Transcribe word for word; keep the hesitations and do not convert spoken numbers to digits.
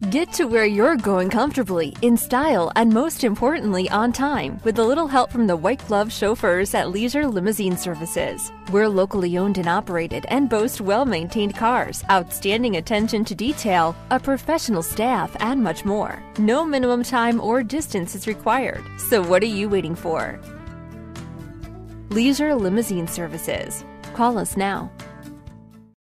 Get to where you're going comfortably, in style, and most importantly, on time, with a little help from the white glove chauffeurs at Leisure Limousine Services. We're locally owned and operated and boast well-maintained cars, outstanding attention to detail, a professional staff, and much more. No minimum time or distance is required. So what are you waiting for? Leisure Limousine Services. Call us now.